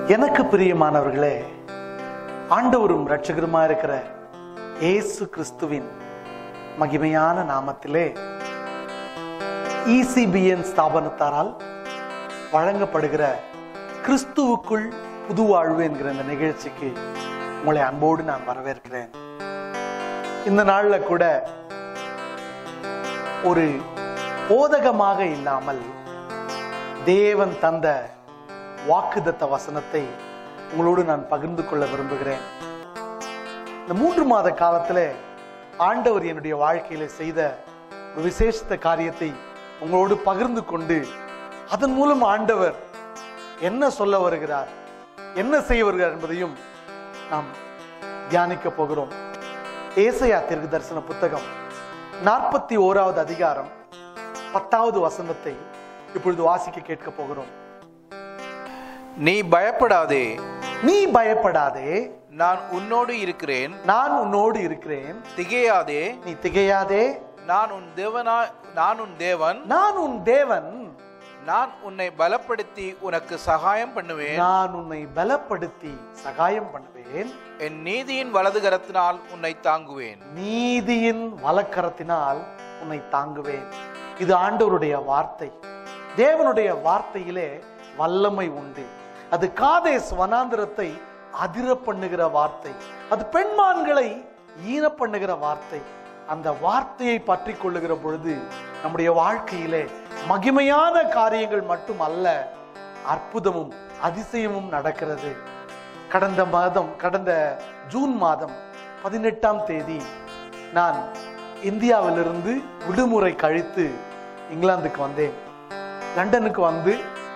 எனக்கு பிரியமானவர்களே, ஆண்டவரும் இரட்சகருமா இருக்கிற இயேசு கிறிஸ்துவின் மகிமையான நாமத்திலே ECBN ஸ்தாபனத்தாரால் வழங்கப்படுகிற கிறிஸ்துவுக்குள் புது வாழ்வு என்கிற இந்த நிகழ்ச்சிக்கு உங்களை அன்போடு நான் வரவேற்கிறேன். இந்த நாள்ல கூட ஒரு போதகமாக இல்லாமல் தேவன் தந்த வாக்குத்தத்த வசனத்தை உங்களோடு நான் பகிர்ந்து கொள்ள விரும்புகிறேன். இந்த 3 மாத காலத்துல ஆண்டவர் என்னுடைய வாழ்க்கையில செய்த ஒரு விசேஷ காரியத்தை உங்களோடு பகிர்ந்து கொண்டு அதன் மூலம் ஆண்டவர் என்ன சொல்ல வருகிறார், என்ன செய்ய வருகிறார் என்பதையும் நாம் தியானிக்க போகிறோம். ஏசாயா தீர்க்கதரிசன புத்தகம் 41வது அதிகாரம் 10வது வசனத்தை இப்பொழுது வாசிக்க கேட்க போகிறோம். நீ பயப்படாதே, நீ பயப்படாதே, நான் உன்னோடு இருக்கிறேன். நான் உன்னோடு இருக்கிறேன். திகையாதே, நீ திகையாதே, நான் உன் தேவன். நான் உன் தேவன். நான் உன்னை பலப்படுத்தி உனக்கு சகாயம் பண்ணுவேன். நான் உன்னை பலப்படுத்தி சகாயம் பண்ணுவேன். என் நீதியின் வலது கரத்தினால் உன்னை தாங்குவேன். நீதியின் வலக்கரத்தினால் உன்னை தாங்குவேன். இது ஆண்டவருடைய வார்த்தை. தேவனுடைய வார்த்தையிலே வல்லமை உண்டு. அது காதேஸ் வனாந்திரத்தை அதிர பண்ணுகிற வார்த்தை. அது பெண்மான்களை ஈன பண்ணுகிற வார்த்தை. அந்த வார்த்தையை பற்றி கொள்ளுகிற பொழுது நம்முடைய வாழ்க்கையிலே மகிமையான காரியங்கள் மட்டும் அல்ல, அற்புதமும் அதிசயமும் நடக்கிறது. கடந்த ஜூன் மாதம் 18ஆம் தேதி நான் இந்தியாவிலிருந்து விடுமுறை கழித்து இங்கிலாந்துக்கு வந்தேன். லண்டனுக்கு வந்து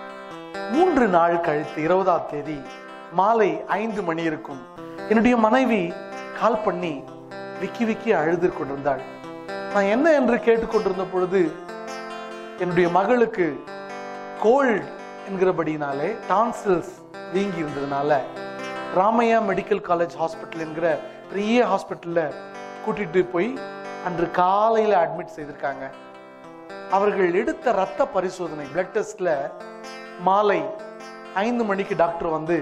3 நாள் கழித்து 20ஆம் தேதி மாலை 5 மணி இருக்கும். என்னுடைய மனைவி கால் பண்ணி விக்கி அழுது கொண்டிருந்தாள். நான் என்ன என்று கேட்டுக்கொண்டிருந்த பொழுது என்னுடைய மகளுக்கு கோல்ட் என்கிறபடினாலே டான்சில்ஸ் வீங்கி இருந்ததுனால ராமையா மெடிக்கல் காலேஜ் ஹாஸ்பிட்டல் என்கிற பெரிய ஹாஸ்பிட்டல்ல கூட்டிட்டு போய் அன்று காலையில அட்மிட் செய்திருக்காங்க. அவர்கள் எடுத்த ரத்த பரிசோதனை பிளட் டெஸ்ட்ல மாலை 5 மணிக்கு டாக்டர் வந்து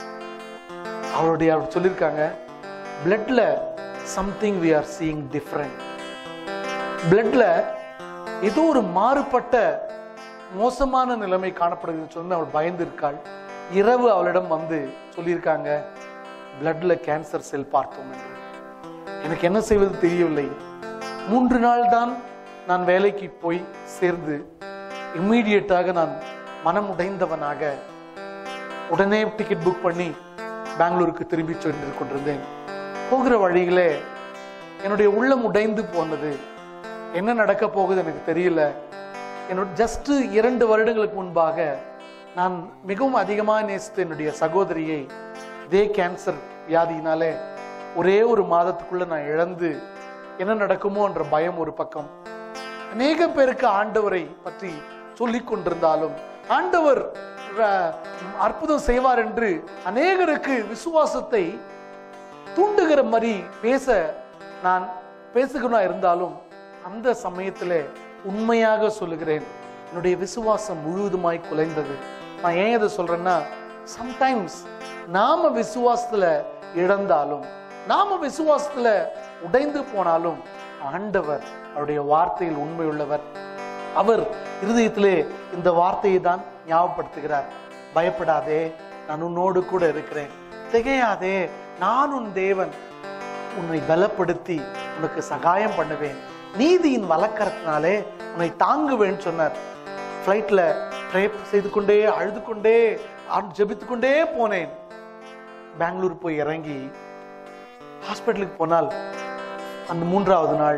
அவர் சொல்லியிருக்காங்க, பிளட்ல something we are seeing different. பிளட்ல ஏதோ ஒரு மாறுபட்ட மோசமான நிலைமை காணப்படுகிறது சொல்லி அவள் பயந்து இருக்காள். இரவு அவளிடம் வந்து சொல்லியிருக்காங்க, பிளட்ல கேன்சர் செல் பார்த்தோம் என்று. எனக்கு என்ன செய்வது தெரியவில்லை. 3 நாள் தான் நான் வேலைக்கு போய் சேர்ந்து இம்மீடியட்டாக நான் மனம் உடைந்தவனாக உடனே டிக்கெட் புக் பண்ணி பெங்களூருக்கு திரும்பி சென்று கொண்டிருந்தேன். போகிற வழியிலே என்னுடைய உள்ளம் உடைந்து போனது. என்ன நடக்க போகுது எனக்கு தெரியல. என்னோட ஜஸ்ட் 2 வருடங்களுக்கு முன்பாக நான் மிகவும் அதிகமாக நேசித்த என்னுடைய சகோதரியை இதே கேன்சர் வியாதியினாலே ஒரே ஒரு மாதத்துக்குள்ள நான் இழந்து என்ன நடக்குமோ என்ற பயம் ஒரு பக்கம். அநேக பேருக்கு ஆண்டவரை பற்றி சொல்லிக் கொண்டிருந்தாலும் ஆண்டவர் அற்புதம் செய்வார் என்று அநேகருக்கு விசுவாசத்தை தூண்டுகிற மாதிரி நான் பேசுகிறா இருந்தாலும் அந்த சமயத்துல உண்மையாக சொல்லுகிறேன், என்னுடைய விசுவாசம் முழுவதுமாய் குலைந்தது. நான் ஏன் இதை சொல்றேன்னா, சம்டைம்ஸ் நாம விசுவாசத்துல இழந்தாலும் நாம விசுவாசத்துல உடைந்து போனாலும் ஆண்டவர் அவருடைய வார்த்தையில் உண்மை உள்ளவர். அவர் இருதயத்திலே இந்த வார்த்தையை தான் ஞாபகப்படுத்துகிறார். பயப்படாதே, நான் உன்னோடு கூட இருக்கிறேன். திகையாதே, நான் உன் தேவன். உன்னை பலப்படுத்தி உனக்கு சகாயம் பண்ணுவேன். நீதியின் வலக்கரத்தினாலே உன்னை தாங்குவேன் சொன்னார். ஃப்ளைட்ல ப்ரே செய்து கொண்டே அழுது கொண்டே ஜெபித்து கொண்டே போனேன். பெங்களூர் போய் இறங்கி ஹாஸ்பிட்டலுக்கு போனால் அந்த 3வது நாள்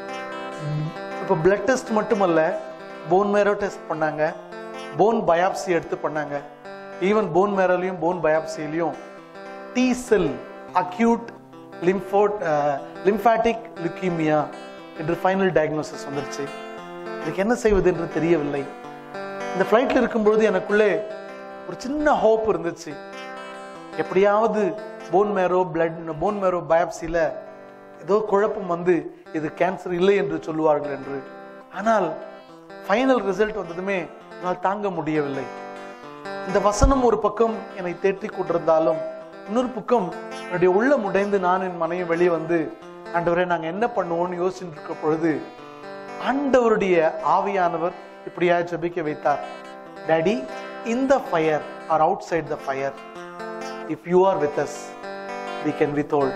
இப்போ பிளட் டெஸ்ட் மட்டுமல்ல, போன் மேரோ டெஸ்ட் பண்ணாங்க, போன் பயாப்சி எடுத்து பண்ணாங்க. ஈவன் போன் மேரோலையும் போன் பயாப்சிலையும் T cell acute lymphatic leukemia என்று ஃபைனல் டயக்னோசிஸ் வந்துருச்சு. இதுக்கு என்ன செய்வது என்று தெரியவில்லை. இந்த ஃப்ளைட்ல இருக்கும்பொழுது எனக்குள்ளே ஒரு சின்ன ஹோப் இருந்துச்சு. எப்படியாவது போன் மேரோ பயாப்சியில ஏதோ குழப்பம் வந்து இது கேன்சர் இல்லை என்று சொல்லுவார்கள் என்று. ஆனால் ஃபைனல் ரிசல்ட் வந்ததுமே என்னால் தாங்க முடியவில்லை. இந்த வசனம் ஒரு பக்கம் என்னை தேற்றி கொண்டிருந்தாலும் இன்னொரு பக்கம் என்னுடைய உள்ளம் உடைந்து நான் என் மனைவி வெளியே வந்து, ஆண்டவரே நாங்க என்ன பண்ணுவோம்னு யோசிச்சுட்டு இருக்க பொழுது ஆண்டவருடைய ஆவியானவர் இப்படியா ஜெபிக்க வைத்தார். Daddy, in the fire or outside the fire, if you are with us, we can withhold.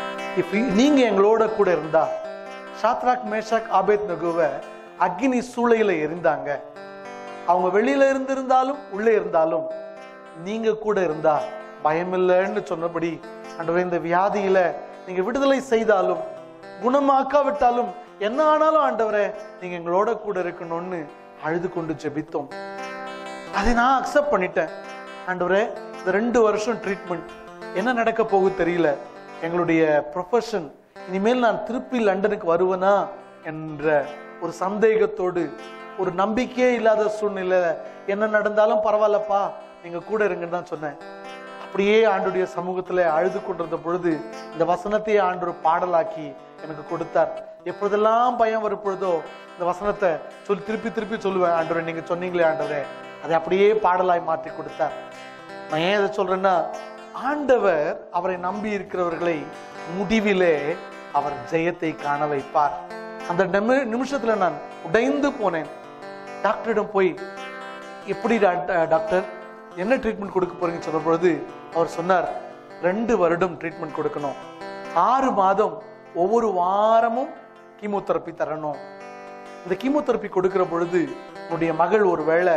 நீங்க எங்களோட கூட இருந்தா, சாத்ராக், மேஷாக், ஆபேத்நேகோவை அக்கினி சூளையில எரிந்தாங்க. அவங்க வெளியில இருந்திருந்தாலும் உள்ளே இருந்தாலும் நீங்க கூட இருந்தா பயமில்லைன்னு சொன்னபடி, ஆண்டவரே இந்த வியாதியில நீங்க விடுதலை செய்தாலும் குணமாக்காவிட்டாலும் என்ன ஆனாலும் ஆண்டவரே நீங்க எங்களோட கூட இருக்கணும்னு அழுது கொண்டு ஜெபித்தோம். அதை நான் அக்செப்ட் பண்ணிட்டேன். ஆண்டவரே இந்த 2 வருஷம் ட்ரீட்மெண்ட் என்ன நடக்க போகுது தெரியல. எங்களுடைய ப்ரொஃபஷன் இனிமேல் நான் திருப்பி லண்டனுக்கு வருவேனா என்ற ஒரு சந்தேகத்தோடு, ஒரு நம்பிக்கையே இல்லாத சூழ்நிலை, என்ன நடந்தாலும் பரவாயில்லப்பா நீங்க கூட இருங்கன்னு தான் சொன்னேன். அப்படியே ஆண்டுடைய சமூகத்துல அழுது கொண்டிருந்த பொழுது இந்த வசனத்தையே ஆண்டவர் பாடலாக்கி எனக்கு கொடுத்தார். எப்பொழுதெல்லாம் பயம் வரும்பொழுதோ இந்த வசனத்தை திருப்பி திருப்பி சொல்லுவேன். ஆண்டவரே நீங்க சொன்னீங்களே ஆண்டவரே, அதை அப்படியே பாடலாய் மாற்றி கொடுத்தார். நான் ஏன் இதை சொல்றேன்னா, ஆண்டவர் அவரை நம்பி இருக்கிறவர்களை முடிவிலே அவர் ஜெயத்தை காண வைப்பார். அந்த நிமிஷத்துல நான் உடைந்து போனேன். டாக்டரிடம் போய், எப்படி டாக்டர் என்ன ட்ரீட்மெண்ட் கொடுக்க போறீங்கன்னு சொன்ன பொழுது அவர் சொன்னார், 2 வருடம் ட்ரீட்மெண்ட் கொடுக்கணும், 6 மாதம் ஒவ்வொரு வாரமும் கீமோதெரப்பி தரணும். இந்த கீமோதெரப்பி கொடுக்கிற பொழுது உன்னுடைய மகள் ஒரு வேளை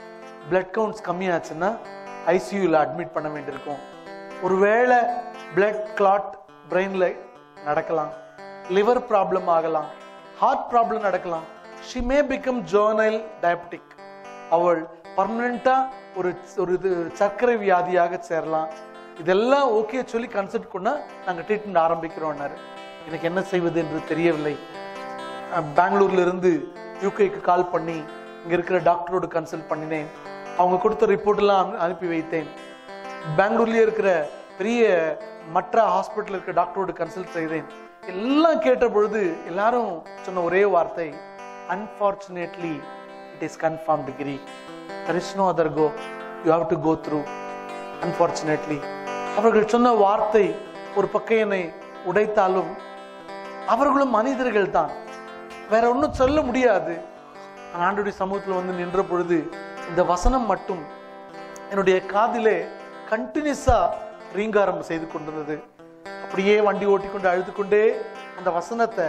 பிளட் கவுண்ட்ஸ் கம்மியாச்சுன்னா ஐசியூல அட்மிட் பண்ண வேண்டியிருக்கும். ஒருவேளை பிளட் கிளாட் பிரெயின்ல நடக்கலாம், லிவர் ப்ராப்ளம் ஆகலாம், ஹார்ட் ப்ராப்ளம் நடக்கலாம். she may become juvenile diabetic. அவள் பர்மனண்டா ஒரு சர்க்கரை வியாதியாக சேரலாம். இதெல்லாம் ஓகே சொல்லி கன்சல்ட் பண்ணா நாங்க ட்ரீட்மெண்ட் ஆரம்பிக்கிறோம்னாரு. எனக்கு என்ன செய்வது என்று தெரியவில்லை. பெங்களூர்ல இருந்து யூகேக்கு கால் பண்ணி இங்க இருக்கிற டாக்டரோடு கன்சல்ட் பண்ணினேன். அவங்க கொடுத்த ரிப்போர்ட் எல்லாம் அனுப்பி வைத்தேன். பெங்களூர்லயே இருக்கிற பெரிய மற்ற ஹாஸ்பிட்டல் இருக்கிற டாக்டரோடு கன்சல்ட் செய்தேன். எல்லாம் கேட்ட பொழுது எல்லாரும் சொன்ன ஒரே வார்த்தை, unfortunately it is confirmed degree, there is no other go, you have to go through, unfortunately. அவர்கள் சொன்ன வார்த்தை ஒரு பக்கம் என்னை உடைத்தாலும் அவர்களும் மனிதர்கள் தான், வேற ஒன்றும் சொல்ல முடியாது. ஆண்டவருடைய சமூகத்தில் வந்து நின்ற பொழுது இந்த வசனம் மட்டும் என்னுடைய காதிலே கண்டினியூஸா ரீங்காரம் செய்து கொண்டிருந்தது. அப்படியே வண்டி ஓட்டிக்கொண்டு அழுது கொண்டே அந்த வசனத்தை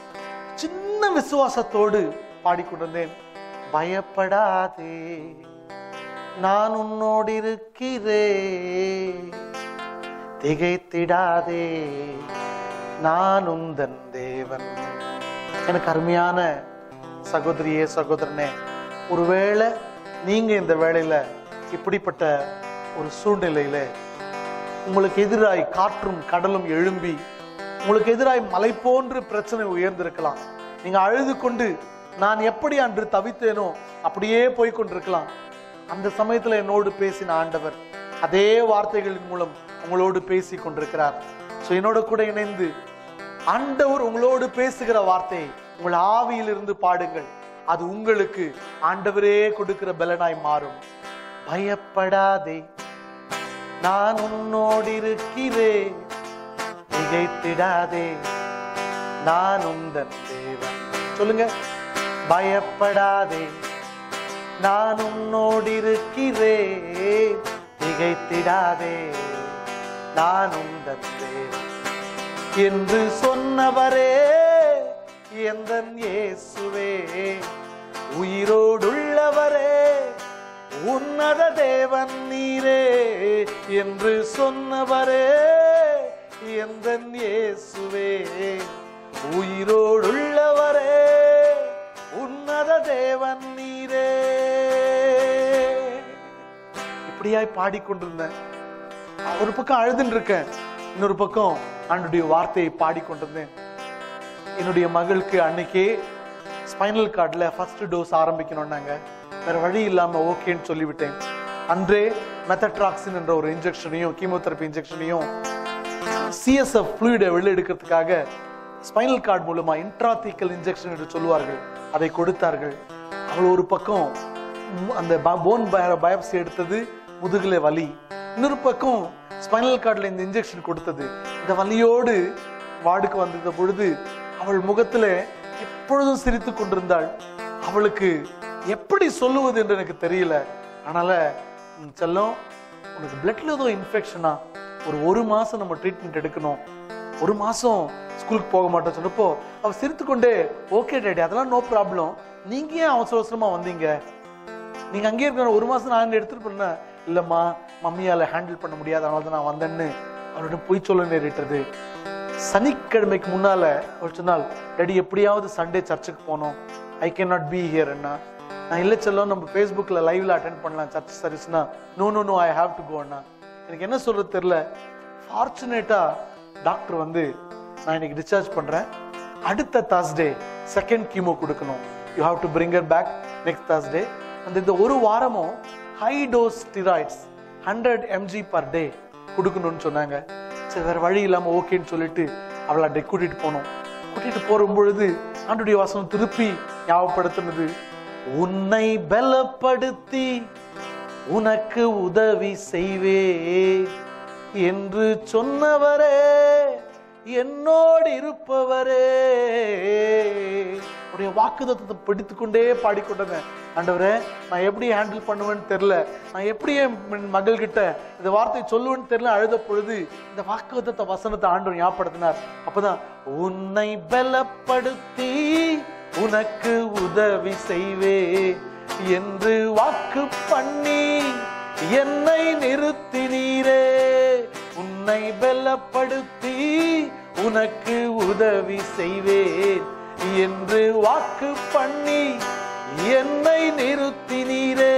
சின்ன விசுவாசத்தோடு பாடிக்கொண்டிருந்தேன். பயப்படாதே, நான் உன்னோடு இருக்கிறேன், திகைத்திடாதே, நான் உந்தன் தேவன். எனக்கு அருமையான சகோதரியே சகோதரனே, ஒருவேளை நீங்க இந்த வேளையில இப்படிப்பட்ட ஒரு சூழ்நிலையில உங்களுக்கு எதிராய் காற்றும் கடலும் எழும்பி உங்களுக்கு எதிராய் மலை போன்று பிரச்சனை உயர்ந்திருக்கலாம். நீங்க அழுது கொண்டு நான் எப்படி அன்று தவித்தேனோ அப்படியே போய்கொண்டிருக்கலாம். அந்த சமயத்துல என்னோடு பேசின ஆண்டவர் அதே வார்த்தைகளின் மூலம் உங்களோடு பேசி கொண்டிருக்கிறார். என்னோட கூட இணைந்து ஆண்டவர் உங்களோடு பேசுகிற வார்த்தையை உங்கள் ஆவியிலிருந்து பாடுங்கள். அது உங்களுக்கு ஆண்டவரே கொடுக்கிற பலனாய் மாறும். பயப்படாதே, நான் உன்னோடு இருக்கிறேன், திகைத்திடாதே, நான் உந்தன் தேவன். சொல்லுங்க, பயப்படாதே, நான் உன்னோடு இருக்கிறேன், திகைத்திடாதே, நான் உந்தன் தேவன் என்று சொன்னவரே எந்தன் இயேசுவே, உயிரோடுள்ளவரே, உன்னத தேவன் நீரே என்று சொன்னவரே எந்தன் இயேசுவே, உயிரோடுள்ளவரே, உன்னத தேவன் நீரே. இப்படியாய் பாடிக்கொண்டிருந்தேன். ஒரு பக்கம் அழுதுன்னு இருக்கேன், இன்னொரு பக்கம் ஆண்டவருடைய வார்த்தையை பாடிக்கொண்டிருந்தேன். என்னுடைய மகளுக்கு அன்னைக்கே ஸ்பைனல் கார்டில் ஃபர்ஸ்ட் டோஸ் ஆரம்பிக்கணும்னாங்க. வேற வழி இல்லாம ஓகேன்னு சொல்லிவிட்டேன். அன்றே மெத்தட்ராக்சின் என்ற ஒரு இன்ஜெக்ஷனையும் கீமோதெரப்பி இன்ஜெக்ஷனையும் சிஎஸ்எஃப் ஃப்ளூயிடை வெளில எடுக்கிறதுக்காக ஸ்பைனல் கார்டு மூலமா இன்ட்ராதீக்கல் இன்ஜெக்ஷன் என்று சொல்லுவார்கள், அதை கொடுத்தார்கள். அவள் ஒரு பக்கம் அந்த போன் பயாப்சி எடுத்தது முதுகுல வலி, இன்னொரு பக்கம் ஸ்பைனல் கார்டில் இந்த இன்ஜெக்ஷன் கொடுத்தது. இந்த வலியோடு வார்டுக்கு வந்திருந்த பொழுது அவள் முகத்துல எப்பொழுதும் சிரித்து கொண்டிருந்தாள். அவளுக்கு எப்படி சொல்லுவது என்று எனக்கு தெரியல. அதனால செல்லம், உனக்கு பிளட்ல ஏதோ இன்ஃபெக்ஷனா, ஒரு மாசம் நம்ம ட்ரீட்மெண்ட் எடுக்கணும், 1 மாசம் ஸ்கூலுக்கு போக மாட்டோம் சொன்னப்போ அவ சிரித்துக்கொண்டே, ஓகே டாடி, அதெல்லாம் நோ ப்ராப்ளம், நீங்க ஏன் அவசர அவசரமா வந்தீங்க, நீங்க அங்கேயே இருக்க 1 மாசம் நான் எடுத்துட்டு போன. இல்லம்மா, மம்மியால ஹேண்டில் பண்ண முடியாது, அதனால தான் நான் வந்தேன்னு அவரோட பொய் சொல்ல நேரிட்டது. சனிக்கிழமைக்கு முன்னால அவள் சொன்னால், டாடி எப்படியாவது சண்டே சர்ச்சுக்கு போனோம், I can not be here. அண்ணா, நான் இல்லை செல்லம், நம்ம ஃபேஸ்புக்கில் லைவ்ல அட்டென்ட் பண்ணலாம் சர்ச் சர்வீஸ்னா. No I have to go அண்ணா. எனக்கு என்ன சொல்றது தெரியல. ஃபார்ச்சுனேட்டா டாக்டர் வந்து, நான் இன்னைக்கு டிஸ்சார்ஜ் பண்றேன், அடுத்த Thursday 2nd கீமோ கொடுக்கணும், you have to bring her back next Thursday. அந்த இந்த 1 வாரமும் high dose steroids 100 mg per day கொடுக்கணும்னு சொன்னாங்க. சரி, வேற வழி இல்லாம ஓகேன்னு சொல்லிட்டு அவளை கூட்டிட்டு போனோம். கூட்டிட்டு போற பொழுது ஆண்டுடைய வசனம் திருப்பி ஞாபகப்படுத்தினது, உன்னை பலப்படுத்தி உனக்கு உதவி செய்வே என்று சொன்னவரே, என்னோடு இருப்பவரே. உடைய வாக்குத்தத்தத்தை பிடித்துக்கொண்டே பாடிக்கொண்டேன். ஆண்டவரே, நான் எப்படி ஹேண்டில் பண்ணுவேன்னு தெரியல, நான் எப்படி என் மகள் கிட்ட இந்த வார்த்தை சொல்லுவேன்னு தெரியல. அழுத பொழுது இந்த வாக்குத்தத்த வசனத்தை ஆண்டவர் ஞாபகப்படுத்தினார். அப்பதான், உன்னை பலப்படுத்தி உனக்கு உதவி செய்வே என்று வாக்கு பண்ணி என்னை நிறுத்தினீரே, உன்னை பலப்படுத்தி உனக்கு உதவி செய்வேன் என்று வாக்கு பண்ணி என்னை நிறுத்தினீரே.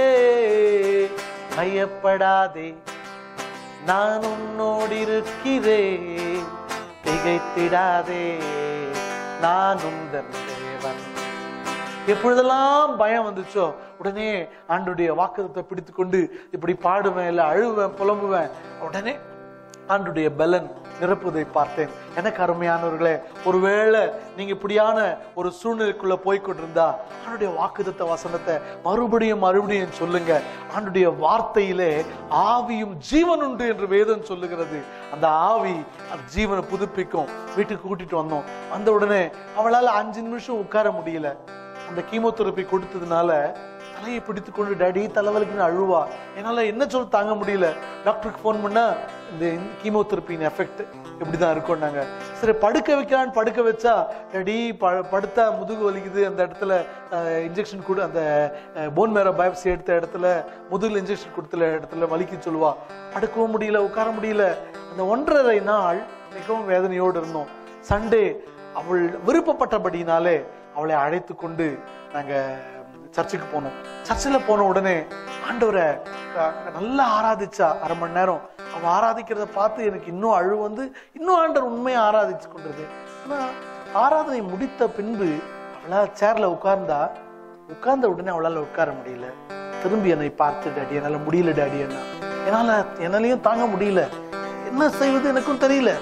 பயப்படாதே, நான் உன்னோடு இருக்கிறேன், திகைத்திடாதே, நான் உந்தன் தேவன். எப்பொழுதெல்லாம் பயம் வந்துச்சோ உடனே ஆண்டுடைய வாக்குத்தத்தை பிடித்து கொண்டு இப்படி பாடுவேன், இல்ல அழுவேன், புலம்புவேன். உடனே ஆண்டுடைய பலன் நிரப்புவதை பார்த்தேன். எனக்கு அருமையானவர்களே, ஒருவேளை நீங்க இப்படியான ஒரு சூழ்நிலைக்குள்ள போய்கொண்டிருந்தா ஆண்டுடைய வாக்குத்தத்த வசனத்தை மறுபடியும் சொல்லுங்க. ஆண்டுடைய வார்த்தையிலே ஆவியும் ஜீவன் உண்டு என்று வேதம் சொல்லுகிறது. அந்த ஆவி அந்த ஜீவனை புதுப்பிக்கும். வீட்டுக்கு கூட்டிட்டு வந்தோம். வந்த உடனே அவளால் 5 நிமிஷம் உட்கார முடியல. அந்த கீமோதெரபி கொடுத்ததுனால தலையை பிடித்து கொண்டு டாடி தலைவலிக்குன்னு அழுவா. என்னால என்ன சொல்ல தாங்க முடியல. டாக்டருக்கு ஃபோன் பண்ணா இந்த கீமோதெரபியின் எஃபெக்ட் இப்படிதான் இருக்கும். நாங்க சரி படுக்க வைக்கலான்னு படுக்க வச்சா, டாடி படுத்தா முதுகு வலிக்குது, அந்த இடத்துல இன்ஜெக்ஷன் கொடு, அந்த போன் மேரோ பயாப்சி எடுத்த இடத்துல முதுகுல இன்ஜெக்ஷன் கொடுத்த இடத்துல வலிக்கு சொல்லுவா. படுக்கவும் முடியல, உட்கார முடியல. அந்த 1.5 நாள் மிகவும் வேதனையோடு இருந்தோம். சண்டே அவள் விருப்பப்பட்டபடினாலே அவளை அழைத்து கொண்டு நாங்க சர்ச்சுக்கு போனோம். சர்ச்சில் போன உடனே ஆண்டவரை நல்லா ஆராதிச்சா. 1/2 மணி நேரம் அவ ஆராதிக்கிறத பார்த்து எனக்கு இன்னும் அழு வந்து இன்னும் ஆண்டவர் உண்மையை ஆராதிச்சு கொண்டிருக்கு. ஆனா ஆராதனை முடித்த பின்பு அவளா சேர்ல உட்கார்ந்த உடனே அவளால உட்கார முடியல. திரும்பி என்னை பார்த்து, டாடி என்னால முடியல டாடி, என்னாலையும் தாங்க முடியல, என்ன செய்வது எனக்கும் தெரியல.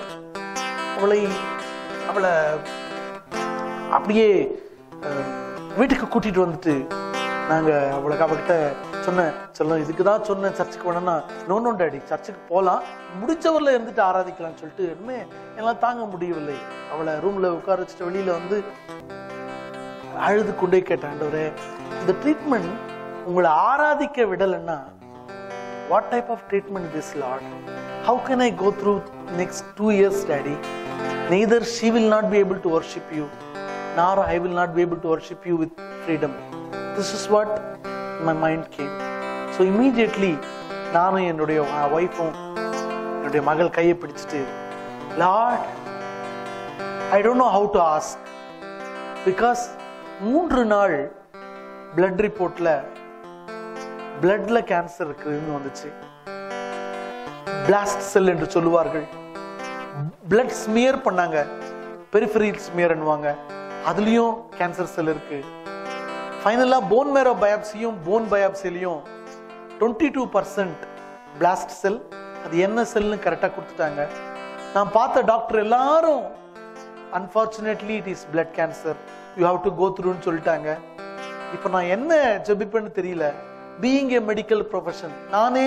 அவளை அப்படியே வீட்டுக்கு கூட்டிட்டு வந்துட்டு நாங்க அவகிட்ட சொன்னேன், சொல்லும் இதுக்குதான் சொன்னேன் சர்ச்சுக்கு வேணும்னா. நோ டாடி, சர்ச்சுக்கு போகலாம், முடிச்சவரில் இருந்துட்டு ஆராதிக்கலாம்னு சொல்லிட்டு எல்லாம் தாங்க முடியவில்லை. அவளை ரூம்ல உட்கார வச்சுட்டு வெளியில வந்து அழுது கொண்டே கேட்டேன், ஆண்டவரே இந்த ட்ரீட்மெண்ட் உங்களை ஆராதிக்க விடலைன்னா what type of treatment this lord? How can I go through next 2 years daddy? neither she will not be able to worship you nor I will not be able to worship you with freedom. This is what my mind came. So immediately நானும் என்னுடைய வைஃபும் என்னுடைய மகள் கையை பிடிச்சிட்டு, Lord, I don't know how to ask because 3 நாள் blood reportல bloodல cancer இருக்குன்னு வந்துச்சு. blast cell என்று சொல்லுவார்கள். blood smear பண்ணாங்க, peripheral smear என்னவாங்க, அதுலயும் கேன்சர் செல் இருக்கு. ஃபைனலா போன் மேரோ பயாப்சியும் போன் பயாப்சிலையும் 22% பிளாஸ்ட் செல், அது என்ன செல்னு கரெக்டா கொடுத்துட்டாங்க. நான் பார்த்த டாக்டர் எல்லாரும் unfortunately it is blood cancer, you have to go த்ரூன்னு சொல்லிட்டாங்க. இப்போ நான் என்ன ஜெபிப்பேன்னு தெரியல. பீயிங் ஏ மெடிக்கல் ப்ரொஃபஷன், நானே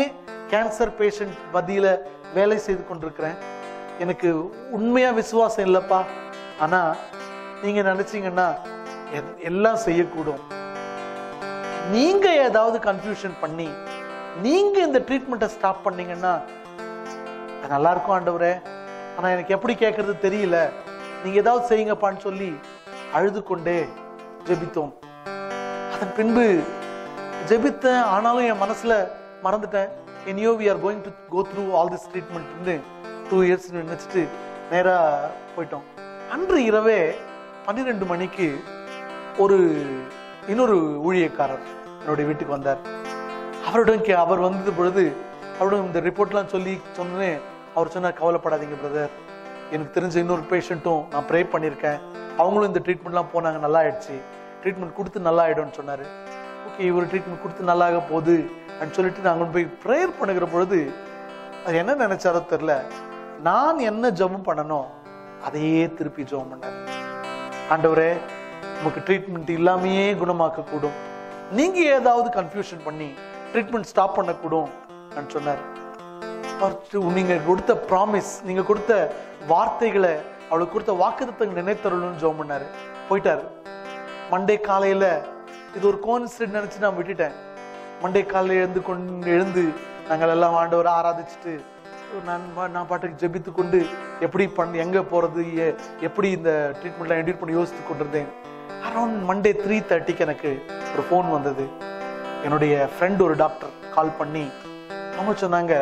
கேன்சர் பேஷண்ட் மத்தியில வேலை செய்து கொண்டிருக்கிறேன். எனக்கு உண்மையா விசுவாசம் இல்லப்பா. ஆனா நீங்க நினைச்சீங்கன்னா எல்லாம் செய்யக்கூடும். நீங்க ஏதாவது கன்ஃபியூஷன் பண்ணி நீங்க இந்த ட்ரீட்மெண்ட்டை ஸ்டாப் பண்ணீங்கன்னா நல்லா இருக்கும் ஆண்டவரே, ஆனா எனக்கு எப்படி கேட்கறது தெரியல, நீங்க ஏதாவது செய்யுங்கப்பான்னு சொல்லி அழுது கொண்டே ஜெபித்தோம். அதன் பின்பு ஜெபித்தேன். ஆனாலும் என் மனசுல மறந்துட்டேன். anyhow we are going to go through all this treatment ன்னு 2 years நினைச்சிட்டு நேரா போயிட்டோம். அன்று இரவே 12 மணிக்கு இன்னொரு ஊழியக்காரர் என்னுடைய வீட்டுக்கு வந்தார். அவர் வந்தது பொழுது அவரிடம் இந்த ரிப்போர்ட்லாம் சொன்னேன். அவர் சொன்னார், கவலைப்படாதீங்க பிரதர், எனக்கு தெரிஞ்ச இன்னொரு பேஷண்ட்டும் நான் ப்ரே பண்ணியிருக்கேன், அவங்களும் இந்த ட்ரீட்மெண்ட்லாம் போனாங்க, நல்லா ஆயிடுச்சு, ட்ரீட்மெண்ட் கொடுத்து நல்லா ஆயிடும்னு சொன்னார். ஓகே, இவர் ட்ரீட்மெண்ட் கொடுத்து நல்லாக போகுது அப்படின்னு சொல்லிட்டு நாங்கள் போய் ப்ரேயர் பண்ணுகிற பொழுது அது என்ன நினைச்சாரோ தெரியல, நான் என்ன ஜெபம் பண்ணணும் அதையே திருப்பி ஜெபம் பண்ணார். ஆண்டவரே, நமக்கு ட்ரீட்மெண்ட் இல்லாமையே குணமாக்க கூடும், நீங்க ஏதாவது கன்ஃபியூஷன் பண்ணி ட்ரீட்மெண்ட் ஸ்டாப் பண்ணக்கூடும் அப்படின்னு சொன்னார். நீங்க கொடுத்த ப்ராமிஸ், நீங்க கொடுத்த வார்த்தைகளை, அவளுக்கு கொடுத்த வாக்குத்தத்தங்களை நினைத்தருள்னு ஜெபம் பண்ணாரு. போயிட்டாரு. மண்டே காலையில இது ஒரு கோயின்சிடென்ட் நினைச்சு நான் விட்டுட்டேன். மண்டே காலையில எழுந்து நாங்கள் எல்லாம் ஆண்டவரை ஆராதிச்சுட்டு நான் பாட்டுக்கு ஜெபித்து கொண்டு எப்படி எங்க போறது, எப்படி இந்த ட்ரீட்மெண்ட்லாம் எடிட் பண்ணி யோசித்து கொண்டிருந்தேன். அரௌண்ட் மண்டே 3:30 எனக்கு ஒரு ஃபோன் வந்தது. என்னுடைய ஃப்ரெண்ட் ஒரு டாக்டர் கால் பண்ணி அவங்க சொன்னாங்க,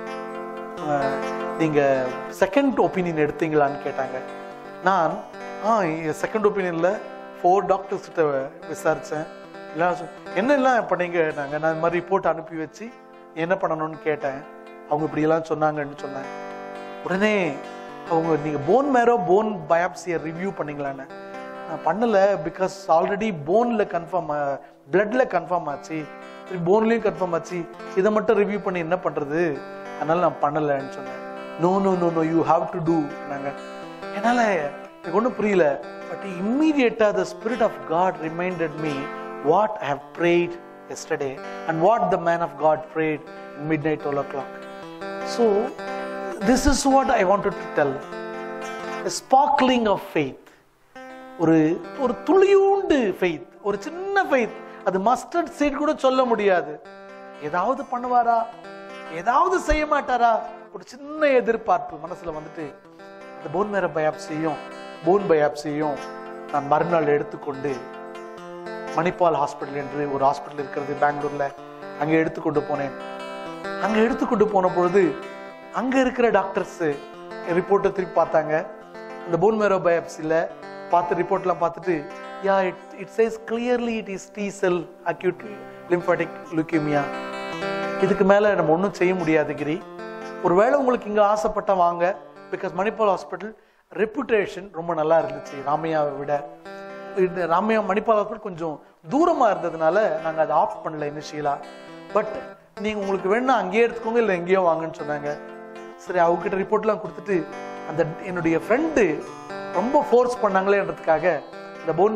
நீங்க செகண்ட் ஒப்பீனியன் எடுத்தீங்களான்னு கேட்டாங்க. நான் செகண்ட் ஒப்பீனியன்ல 4 டாக்டர்ஸ் கிட்ட விசாரிச்சேன். என்னெல்லாம் பண்ணீங்க? நான் இந்த மாதிரி ரிப்போர்ட் அனுப்பி வச்சு என்ன பண்ணணும்னு கேட்டேன். அவங்க இப்படி எல்லாம் சொன்னாங்கன்னு சொன்னேன். உடனே அவங்க, நீங்க போன் பயாப்சியை ரிவ்யூ பண்ணீங்களான்னு. நான் பண்ணல, பிகாஸ் ஆல்ரெடி போன்ல கன்ஃபார்ம், பிளட்ல கன்ஃபார்ம் ஆச்சு, போன்லயும் கன்ஃபார்ம் ஆச்சு, இதை மட்டும் ரிவ்யூ பண்ணி என்ன பண்றது, அதனால நான் பண்ணலன்னு சொன்னேன். No you have to do நாங்க. என்னால எனக்கு ஒன்றும் புரியல. But immediately the spirit of God reminded me what I have prayed yesterday and what the man of God prayed in midnight 12 o'clock. So this is what I wanted to tell. A sparkling of faith. ஒரு துளியூண்டு faith, ஒரு சின்ன faith. அது mustard seat கூட சொல்ல முடியாது. ஏதாவது பண்ணுவாரா, ஏதாவது செய்ய மாட்டாரா, ஒரு சின்ன எதிர்பார்ப்பு மனசுல வந்துட்டு அந்த போன் மேரோ பயாப்சியையும் நான் மறுநாள் எடுத்துக்கொண்டு மணிப்பால் ஹாஸ்பிட்டல் என்று ஒரு ஹாஸ்பிட்டல் இருக்கிறது பெங்களூர்ல, அங்கே எடுத்துக்கொண்டு போனேன். அங்க எடுத்துக்கொண்டு போன பொழுது அங்க இருக்கிற டாக்டர்ஸ் ரிப்போர்ட்டை திருப்பி பார்த்தாங்க. அந்த போன் மேரோ பயாப்சில பார்த்து ரிப்போர்ட்லாம் பார்த்துட்டு, it says clearly it is T cell acute lymphatic leukemia. இதுக்கு மேல நம்ம ஒன்றும் செய்ய முடியாது கிரி. ஒருவேளை உங்களுக்கு இங்க ஆசைப்பட்ட வாங்க, பிகாஸ் மணிப்பால் ஹாஸ்பிட்டல் ரெப்புடேஷன் ரொம்ப நல்லா இருந்துச்சு ராமையாவை விட. ராமையா மணிப்பால் ஹாஸ்பிட்டல் கொஞ்சம் தூரமா இருந்ததுனால நாங்க அதை ஆப்ட் பண்ணல இனிஷியலா. பட் நீங்க உங்களுக்கு வேணும்னா அங்கேயே எடுத்துக்கோங்க, இல்லை எங்கேயோ வாங்கன்னு சொன்னாங்க. சரி, அவங்ககிட்ட ரிப்போர்ட்லாம் கொடுத்துட்டு அந்த என்னுடைய ஃப்ரெண்டு ரொம்ப ஃபோர்ஸ் பண்ணாங்களேன்றதுக்காக இந்த போன்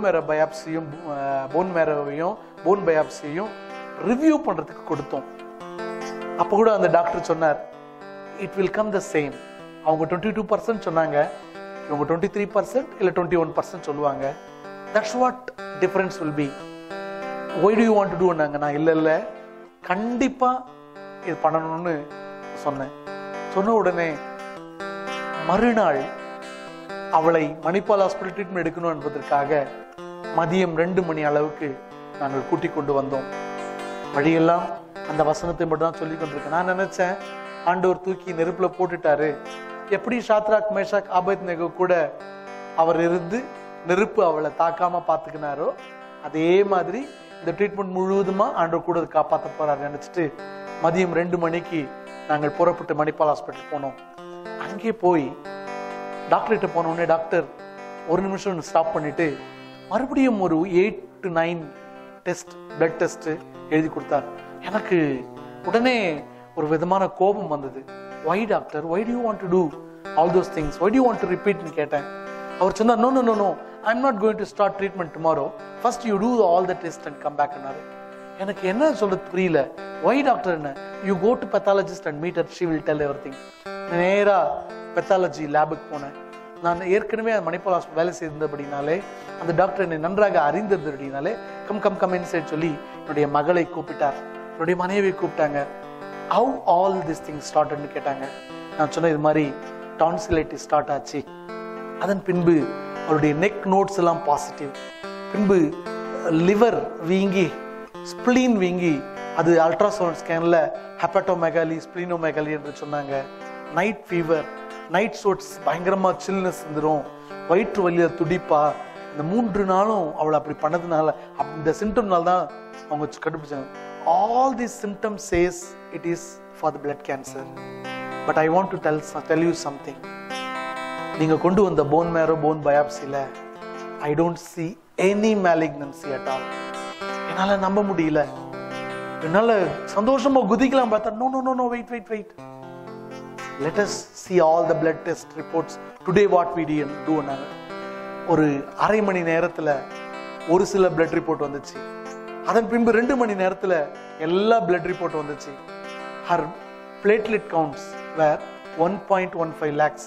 பயாப்சியையும் ரிவ்யூ பண்றதுக்கு கொடுத்தோம். அப்ப கூட அந்த டாக்டர் சொன்னார், it will come the same. அவங்க 22% சொன்னாங்க, இவங்க 23% இல்ல 21% சொல்லுவாங்க. That's what difference will be. Why do you want to do? நான் இல்ல கண்டிப்பா இது பண்ணணும்னு சொன்னேன். சொன்ன உடனே மறுநாள் அவளை மணிப்பால் ஹாஸ்பிட்டல் ட்ரீட்மெண்ட் எடுக்கணும் என்பதற்காக மதியம் 2 மணி அளவுக்கு நாங்கள் கூட்டிக் கொண்டு வந்தோம். வழியெல்லாம் அந்த வசனத்தை மட்டும் தான் சொல்லி கொண்டிருக்கேன். நான் நினைச்சேன், ஆண்டவர் தூக்கி நெருப்புல போட்டுட்டாரு, எப்படி ஷாத்ராக் மேஷாக் ஆபேத்நேகோ கூட அவர் இருந்து நெருப்பு அவளை தாக்காம பாத்துக்கினாரோ, அதே மாதிரி இந்த ட்ரீட்மெண்ட் முழுவதுமா ஆண்டவர் கூட காப்பாற்ற போறாரு நினைச்சிட்டு மதியம் 2 மணிக்கு நாங்கள் புறப்பட்டு மணிப்பால் ஹாஸ்பிட்டல் போனோம். அங்கே போய் டாக்டர்கிட்ட போன உடனே டாக்டர் ஒரு நிமிஷம் ஸ்டாப் பண்ணிட்டு மறுபடியும் ஒரு 8 to 9 டெஸ்ட், பிளட் டெஸ்ட் எழுதி கொடுத்தார். எனக்கு உடனே ஒரு விதமான கோபம் வந்தது. Why doctor? Why do you want to do all those things? Why do you want to repeat ன்னு கேட்டேன். அவர் சொன்னார், no, I'm not going to start treatment tomorrow. First you do all the tests and come back. எனக்கு என்ன சொல்றது புரியல. Why doctor என்ன? You go to pathologist and meet her, she will tell everything. நேரா pathology லேபுக்கு போனேன். நான் ஏற்கனவே மணிப்பால் ஹாஸ்பிட்டல் வேலை செய்திருந்தபடினாலே அந்த டாக்டர் என்னை நன்றாக அறிந்திருந்தபடினாலே கம் கம் கம் இன்சைட் சொல்லி என்னுடைய மகளை கூப்பிட்டார், என்னுடைய மனைவியை கூப்பிட்டாங்க. ஹவ் ஆல் திஸ் திங்ஸ் ஸ்டார்ட்னு கேட்டாங்க. நான் சொன்ன இது மாதிரி டான்சிலைட்டிஸ் ஸ்டார்ட் ஆச்சு. அதன் பின்பு அவருடைய நெக் நோட்ஸ் எல்லாம் பாசிட்டிவ். பின்பு லிவர் வீங்கி, ஸ்பிளீன் வீங்கி, அது அல்ட்ராசவுண்ட் ஸ்கேன்ல ஹெப்படோமெகாலி, ஸ்பிளீனோமெகாலி என்று சொன்னாங்க. நைட் ஃபீவர், நைட் ஸ்வெட்ஸ், பயங்கரமா சில்னஸ் வந்துடும், வயிற்று வலியில துடிப்பா. இந்த 3 நாளும் அவளை அப்படி பண்ணதுனால, இந்த சிம்டம்னால தான் அவங்க கண்டுபிடிச்சாங்க. All these symptoms says it is for the blood cancer. But I want to tell you something. நீங்க கொண்டு வந்த bone marrow bone biopsyல I don't see any malignancy at all. என்னால நம்ப முடியல. என்னால சந்தோஷமா குதிக்கலாம் பார்த்தா no wait. Let us see all the blood test reports today. What we do ஒரு அரை மணி நேரத்துல ஒரு சில blood report வந்துச்சு. அதன் பின்பு 2 மணி நேரத்துல எல்லா blood report வந்துச்சு. Her platelet counts were 1.15 lakhs.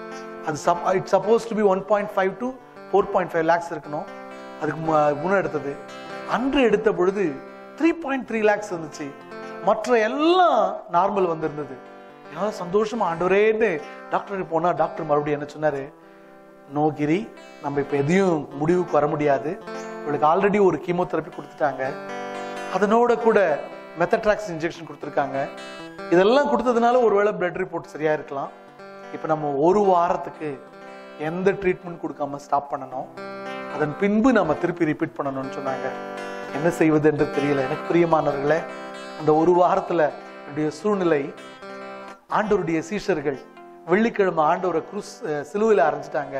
It's supposed to be 1.5 to 4.5 lakhs இருக்கணும். அதுக்கு முன்ன எடுத்தது. அன்று எடுத்த பொழுது 3.3 lakhs வந்துச்சு. மற்ற எல்லாம் நார்மல் வந்திருந்தது. என்னால சந்தோஷமா ஆண்டவரேன்னு டாக்டர் போனா டாக்டர் மறுபடியும் என்ன சொன்னாரு, நோ கிரி, நம்ம இப்ப எதையும் முடிவுக்கு வர முடியாது. இவளுக்கு ஆல்ரெடி ஒரு கீமோதெரப்பி கொடுத்துட்டாங்க, அதனோட கூட மெத்தட்ராக்ஸ் இன்ஜெக்ஷன் கொடுத்துருக்காங்க. இதெல்லாம் கொடுத்ததுனால ஒருவேளை பிளட் ரிப்போர்ட் சரியா இருக்கலாம். இப்ப நம்ம ஒரு வாரத்துக்கு எந்த ட்ரீட்மெண்ட் கொடுக்காம ஸ்டாப் பண்ணணும். அதன் பின்பு நம்ம திருப்பி ரிப்பீட் பண்ணணும்னு சொன்னாங்க. என்ன செய்வது என்று தெரியல. எனக்கு பிரியமானவர்களே, அந்த ஒரு வாரத்துல என்னுடைய சூழ்நிலை, ஆண்டவருடைய சீஷர்கள் வெள்ளிக்கிழமை ஆண்டவரை சிலுவையில அரைஞ்சிட்டாங்க.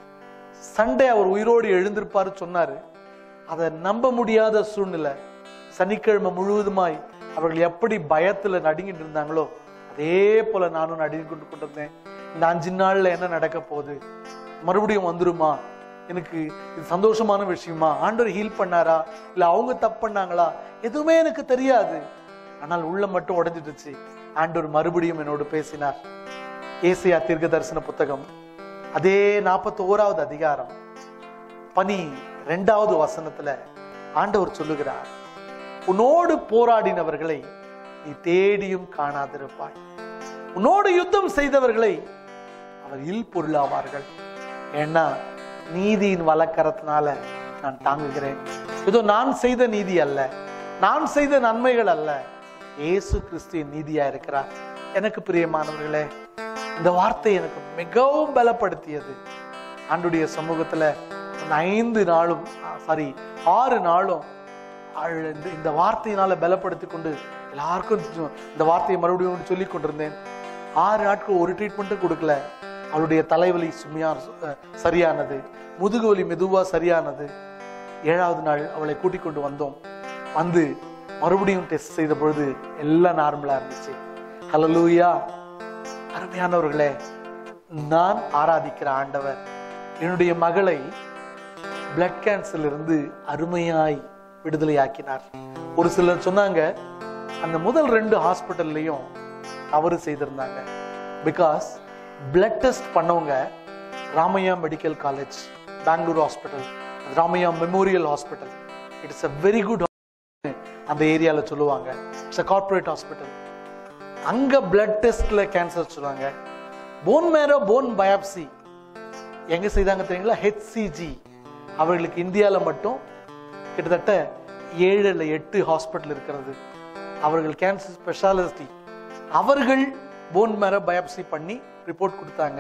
சண்டே அவர் உயிரோடு எழுந்திருப்பாரு சொன்னாரு. அதை நம்ப முடியாத சூழ்நிலை. சனிக்கிழமை முழுவதுமாய் அவர்கள் எப்படி பயத்துல நடுங்கிட்டு இருந்தாங்களோ அதே போல நானும் நடுங்கி கொண்டிருந்தேன். இந்த 5 நாள்ல என்ன நடக்க போகுது, மறுபடியும் வந்துருமா, எனக்கு இது சந்தோஷமான விஷயமா, ஆண்டவர் ஹீல் பண்ணாரா இல்ல அவங்க தப்பு பண்ணாங்களா, எதுவுமே எனக்கு தெரியாது. ஆனால் உள்ள மட்டும் உடைஞ்சிடுச்சு. ஆண்டவர் மறுபடியும் என்னோடு பேசினார். ஏசாயா தீர்க்க தரிசன புத்தகம் அதே 41வது அதிகாரம் 12வது வசனத்துல ஆண்டவர் சொல்லுகிறார், உன்னோடு போராடினவர்களை நீ தேடியும் காணாதிருப்பாய், உன்னோடு யுத்தம் செய்தவர்களை அவர் இல் பொருளாவார்கள். ஏன்னா நீதியின் வலக்கரத்தினால நான் தாங்குகிறேன். இதோ நான் செய்த நீதி அல்ல, நான் செய்த நன்மைகள் அல்ல, இயேசு கிறிஸ்துவின் நீதியா இருக்கிறார். எனக்கு பிரியமானவர்களே, இந்த வார்த்தை எனக்கு மிகவும் பலப்படுத்தியது. ஆண்டுடைய சமூகத்துல 6 நாளும் இந்த வார்த்தையினால பலப்படுத்தி கொண்டு எல்லாருக்கும் இந்த வார்த்தையை மறுபடியும் சொல்லி கொண்டிருந்தேன். 6 நாட்கள் ஒரு ட்ரீட்மெண்ட்டும் கொடுக்கல. அவளுடைய தலைவலி சுமையா சரியானது, முதுகு வலி மெதுவா சரியானது. 7வது நாள் அவளை கூட்டிக் கொண்டு வந்தோம். வந்து மறுபடியும் டெஸ்ட் செய்த பொழுது எல்லாம் நார்மலா இருந்துச்சு. ஹல்லேலூயா. அருமையானவர்களே, நான் ஆராதிக்கிற ஆண்டவர் என்னுடைய மகளை பிளட் கேன்சர்ல இருந்து அருமையாய் விடுதலை ஆக்கினார். ஒரு சிலர் சொன்னாங்க அந்த முதல் 2 ஹாஸ்பிட்டல்லையும் தவறு செய்திருந்தாங்க. பிகாஸ் பிளட் டெஸ்ட் பண்ணவங்க Ramaiah medical college, Bangalore hospital, Ramaiah memorial hospital, its a very good அந்த ஏரியால சொல்லுவாங்க. Its a corporate hospital. அங்க பிளட் டெஸ்ட்ல கேன்சர் சொல்லுவாங்க. போன் மேரோ போன் பயாப்சி எங்க செய்தாங்க தெரியுங்களா? HCG. அவர்களுக்கு இந்தியால மட்டும் கிட்டத்தட்ட 7 இல்ல 8 ஹாஸ்பிட்டல் இருக்கிறது. அவர்கள் கேன்சர் ஸ்பெஷாலிஸ்டி. அவர்கள் போன் மேரோ பயாப்சி பண்ணி ரிப்போர்ட் கொடுத்தாங்க.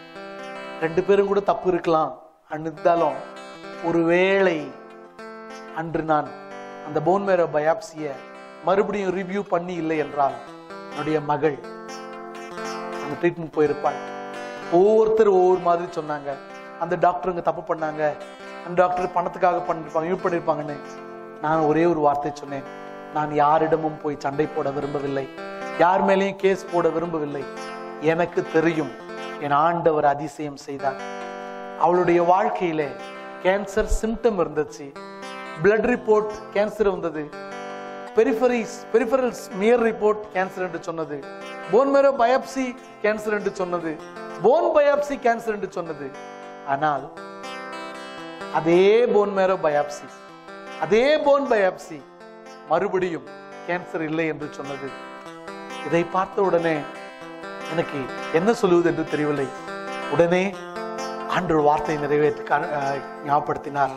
2 பேரும் கூட தப்பு இருக்கலாம். அன்னிருந்தாலும் ஒருவேளை அன்று நான் அந்த போன் மேரோ பயாப்சியை மறுபடியும் ரிவ்யூ பண்ணி இல்லை என்றால் என்னுடைய மகள் அந்த ட்ரீட்மெண்ட் போயிருப்பாள். ஒவ்வொருத்தர் ஒவ்வொரு மாதிரி சொன்னாங்க. அந்த டாக்டருங்க தப்பு பண்ணாங்க, அந்த டாக்டர் பணத்துக்காக பண்ணிருப்பாங்க, யூஸ் பண்ணிருப்பாங்கன்னு. நான் ஒரே ஒரு வார்த்தை சொன்னேன், நான் யாரிடமும் போய் சண்டை போட விரும்பவில்லை, யார் மேலேயும் கேஸ் போட விரும்பவில்லை. எனக்கு தெரியும் என் ஆண்டவர் அதிசயம் செய்தார். அவளுடைய வாழ்க்கையில கேன்சர் சிம்டம் இருந்துச்சு, பிளட் ரிப்போர்ட் கேன்சர் வந்தது. பெரிஃபரல் ஸ்மியர் ரிப்போர்ட் கேன்சர் என்று சொன்னது, போன் மேரோ பயாப்சி கேன்சர் என்று சொன்னது, போன் பயாப்சி கேன்சர் என்று சொன்னது. ஆனால் அதே போன் மேரோ பயாப்சி, அதே போன் பயாப்சி மறுபடியும் கேன்சர் இல்லை என்று சொன்னது. இதை பார்த்த உடனே எனக்கு என்ன சொல்லுவது என்று தெரியவில்லை. உடனே ஆண்டவர் வார்த்தை நிறைவேற்றி ஞாபகப்படுத்தினார்.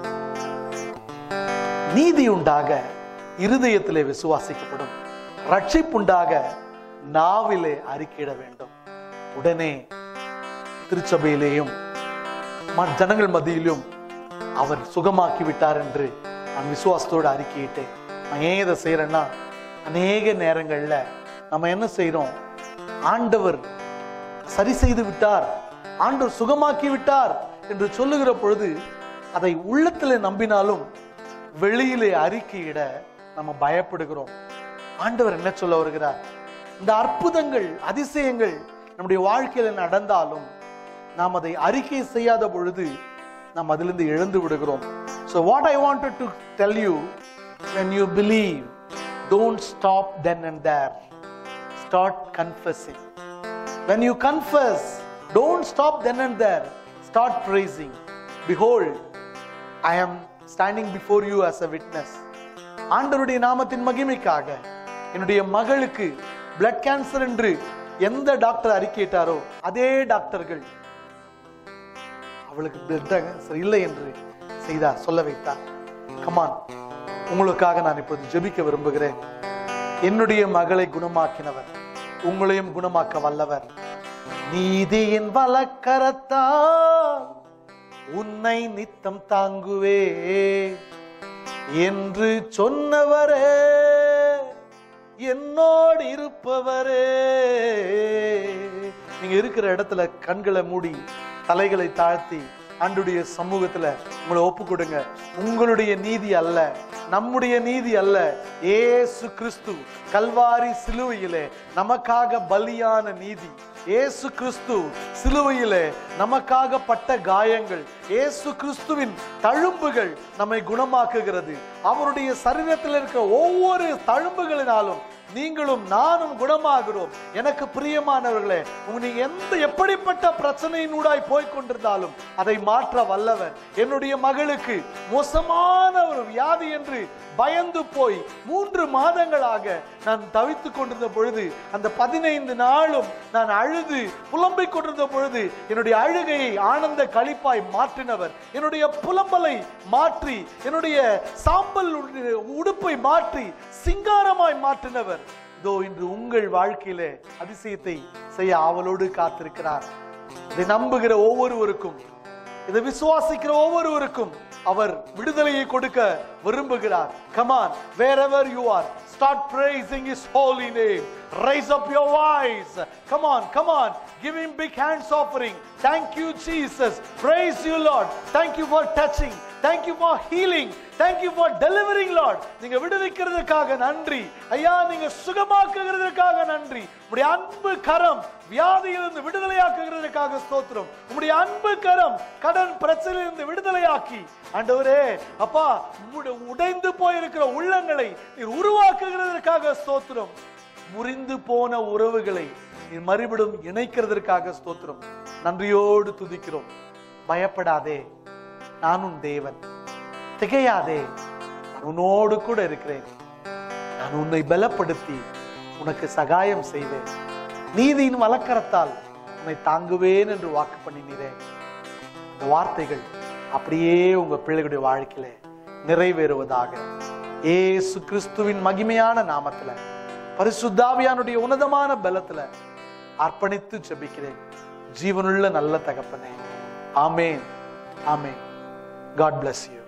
நீதி உண்டாக இருதயத்திலே விசுவாசிக்கப்படும், ரட்சிப்புண்டாக நாவிலே அறிக்கையிட வேண்டும். உடனே திருச்சபையிலேயும் ஜனங்கள் மத்தியிலும் அவர் சுகமாக்கி விட்டார் என்று நான் விசுவாசத்தோடு அறிக்கையிட்டேன். நான் ஏன் இதை செய்யறேன்னா, அநேக நேரங்கள்ல நம்ம என்ன செய்யறோம், ஆண்டவர் சரி செய்து விட்டார், ஆண்டவர் சுகமாக்கி விட்டார் என்று சொல்லுகிற பொழுது அதை உள்ளத்திலே நம்பினாலும் வெளியிலே அறிக்கையிட நம்ம பயப்படுகிறோம். ஆண்டவர் என்ன சொல்ல வருகிறார்? இந்த அற்புதங்கள் அதிசயங்கள் நம்முடைய வாழ்க்கையில நடந்தாலும் நாம் அதை அறிக்கை செய்யாத பொழுது நாம் அதிலிருந்து எழுந்து விடுகிறோம். So what I wanted to tell you, when you believe, don't stop then and there. Start confessing. When you confess, don't stop then and there. Start praising. Behold, I am standing before you as a witness. ஆண்டவருடைய நாமத்தின் மகிமைக்காக என்னுடைய மகளுக்கு blood cancer என்று எந்த doctor அறிக்கையிட்டாரோ அதே டாக்டர்கள் அவளுக்கு பிளட் கேன்சர் இல்லை என்று செய்தார், சொல்ல வைத்தார். கமான், உங்களுக்காக நான் இப்போது ஜெபிக்க விரும்புகிறேன். என்னுடைய மகளை குணமாக்கினவர் உங்களையும் குணமாக்க வல்லவர். நீதியின் வலக்கரத்தால் உன்னை நித்தம் தாங்குவே என்று சொன்னவரே, என்னோடு இருப்பவரே. நீங்க இருக்கிற இடத்துல கண்களை மூடி தலைகளை தாழ்த்தி ஆண்டவருடைய சமூகத்துல உங்களை ஒப்பு கொடுங்க. உங்களுடைய நீதி அல்ல, நம்முடைய நீதி அல்ல, இயேசு கிறிஸ்து கல்வாரி சிலுவையிலே நமக்காக பலியான நீதி. இயேசு கிறிஸ்து சிலுவையிலே நமக்காக பட்ட காயங்கள், இயேசு கிறிஸ்துவின் தழும்புகள் நம்மை குணமாக்குகிறது. அவருடைய சரீரத்தில் இருக்கிற ஒவ்வொரு தழும்புகளினாலும் நீங்களும் நானும் குணமாகிறோம். எனக்கு பிரியமானவர்களே, நீங்க எப்படிப்பட்ட பிரச்சனையினூடாய் போய்கொண்டிருந்தாலும் அதை மாற்ற வல்லவர். என்னுடைய மகளுக்கு மோசமான ஒரு வியாதி என்று பயந்து போய் 3 மாதங்களாக நான் தவித்துக் கொண்டிருந்த பொழுது, அந்த 15 நாளும் நான் அழுது புலம்பிக் கொண்டிருந்த பொழுது என்னுடைய அழுகையை ஆனந்த களிப்பாய் மாற்றினவர், என்னுடைய புலம்பலை மாற்றி என்னுடைய சாம்பல் உடுப்பை மாற்றி சிங்காரமாய் மாற்றினவர் இதோ இன்று உங்கள் வாழ்க்கையிலே அதிசயத்தை செய்ய ஆவலோடு காத்திருக்கிறார். இதை நம்புகிற ஒவ்வொருவருக்கும், இதை விசுவாசிக்கிற ஒவ்வொருவருக்கும் அவர் விடுதலையை கொடுக்க விரும்புகிறார். Come on, wherever you are, start praising His holy name. Raise up your voice. Come on, come on. Give Him big hands offering. Thank you, Jesus. Praise you, Lord. Thank you for touching. Thank you for healing. Thank you for delivering, Lord. நீங்க விடுவிக்கிறதுக்காக நன்றி ஐயா, நீங்க சுகமாக்குகிறதுக்காக நன்றி. உம்முடைய அன்பு கரம் வியாதியிலிருந்து விடுதலையாக்குகிறதுக்காக ஸ்தோத்திரம். உம்முடைய அன்பு கரம் கடன் பிரச்சனையிலிருந்து விடுதலையாக்கி ஆண்டவரே அப்பா உடைந்து போயிருக்கிற உள்ளங்களை நீர் உருவாக்குகிறதற்காக ஸ்தோத்திரம். முறிந்து போன உறவுகளை நீர் மறுபடியும் இணைக்கிறதற்காக ஸ்தோத்திரம். நன்றியோடு துதிக்கிறோம். பயப்படாதே, நான் உன் தேவன். திகையாதே, நான் உன்னோடு கூட இருக்கிறேன். நான் உன்னை பலப்படுத்தி உனக்கு சகாயம் செய்வேன். நீதியின் வலக்கரத்தால் உன்னை தாங்குவேன் என்று வாக்கு பண்ணினீரே. இந்த வார்த்தைகள் அப்படியே உங்க பிள்ளைகளுடைய வாழ்க்கையில நிறைவேறுவதாக இயேசு கிறிஸ்துவின் மகிமையான நாமத்துல பரிசுத்த ஆவியானுடைய உன்னதமான பலத்துல அர்ப்பணித்து ஜெபிக்கிறேன். ஜீவனுள்ள நல்ல தகப்பனே, ஆமென், ஆமென். God bless you.